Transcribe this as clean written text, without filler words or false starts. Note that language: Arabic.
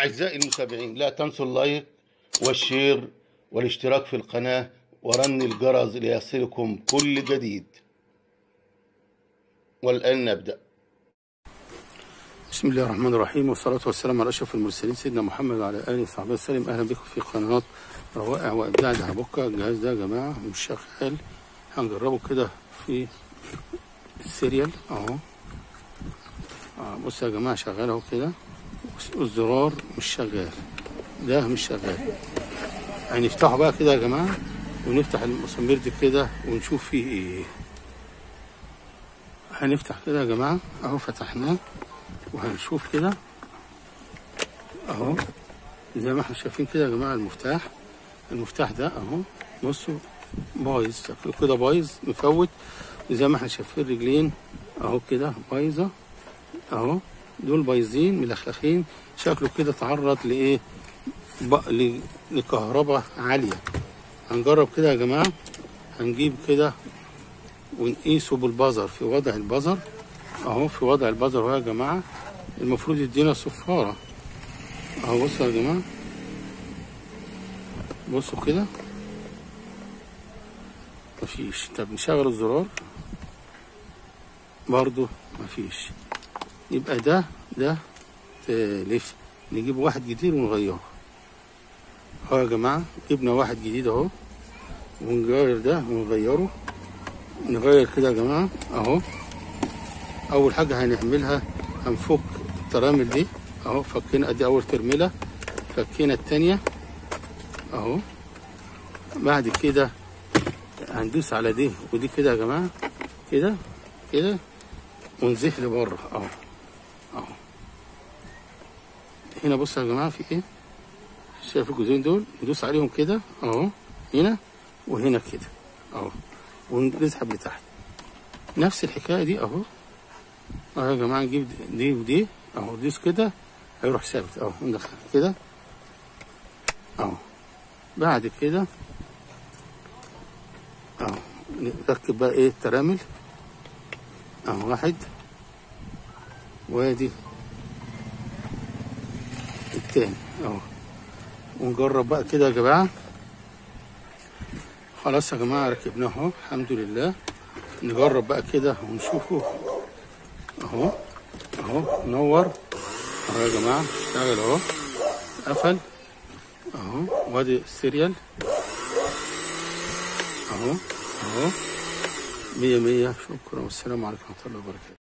أعزائي المتابعين، لا تنسوا اللايك والشير والاشتراك في القناة ورن الجرس ليصلكم كل جديد. والآن نبدأ. بسم الله الرحمن الرحيم، والصلاة والسلام على أشرف المرسلين سيدنا محمد وعلى آله وصحبه وسلم. أهلا بكم في قناة روائع وإبداع دهبوكة. الجهاز ده يا جماعة مش شغال، هنجربه كده في السيريال أهو. بصوا يا جماعة شغال أهو كده، الزرار مش شغال، ده مش شغال. هنفتحه بقى كده يا جماعة ونفتح المسامير دي كده ونشوف فيه ايه. هنفتح كده يا جماعة اهو، فتحناه وهنشوف كده اهو زي ما احنا شايفين كده يا جماعة. المفتاح ده اهو، بصوا بايظ شكله كده، بايظ مفوت. وزي ما احنا شايفين رجلين اهو كده بايظة اهو، دول بايظين ملخلخين، شكله كده اتعرض لايه، لكهرباء عالية. هنجرب كده يا جماعة، هنجيب كده ونقيسه بالبزر، في وضع البزر اهو، في وضع البزر اهو يا جماعة. المفروض يدينا صفارة اهو. بصوا يا جماعة، بصوا كده مفيش. طب نشغل الزرار برضو مفيش. يبقى ده تلف. نجيب واحد جديد ونغيره اهو يا جماعة. جبنا واحد جديد اهو ونغير ده ونغيره. نغير كده يا جماعة اهو. اول حاجة هنعملها هنفك الترامل دي اهو، فكينا ادي اول ترميلة، فكينا التانية اهو. بعد كده هندوس على دي ودي كده يا جماعة، كده كده ونزيح لبره اهو اهو. هنا بصوا يا جماعة في ايه، شايف الجزئين دول، ندوس عليهم كده اهو، هنا وهنا كده اهو، ونسحب لتحت. نفس الحكايه دي اهو يا جماعه. نجيب دي ودي اهو، دوس كده هيروح ثابت اهو، ندخل كده اهو. بعد كده اهو نركب بقى ايه الترامل اهو، واحد وادي التاني اهو. ونجرب بقى كده يا جماعه. خلاص يا جماعه ركبناه اهو الحمد لله. نجرب بقى كده ونشوفه اهو اهو، نور اهو يا جماعه، اشتغل اهو، قفل اهو. وادي السيريال اهو اهو، 100 100. شكرا والسلام عليكم ورحمه الله وبركاته.